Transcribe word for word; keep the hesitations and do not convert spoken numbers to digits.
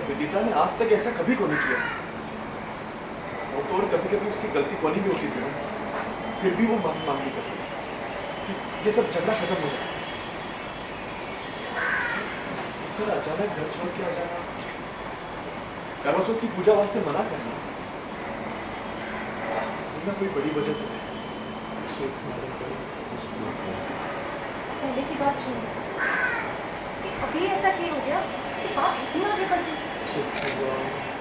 विदिता ने आज तक ऐसा कभी को नहीं किया। वो तो और कभी कभी उसकी गलती कोनी भी होती थी ना, फिर भी वो माफी मांगनी करती कि ये सब झगड़ा खत्म हो जाए। इस तरह अचानक घर छोड़ के आ जाना, करवा चौथ की पूजा वास्ते मना करना, ना कोई बड़ी वजह तो है। पहले की बात छोड़ो, अभी ऐसा क्यों हो गया कि बात इतनी आगे बढ़ गई?